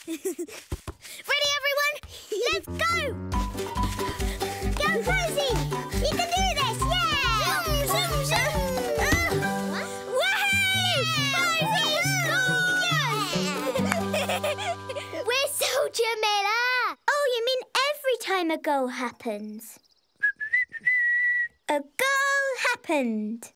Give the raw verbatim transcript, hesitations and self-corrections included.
Ready, everyone? Let's go! Go, Posy! You can do this! Yeah! Zoom, zoom, zoom! Uh, Woohoo! Posy! We're Soldier Miller! Oh, you mean every time a goal happens? A goal happened.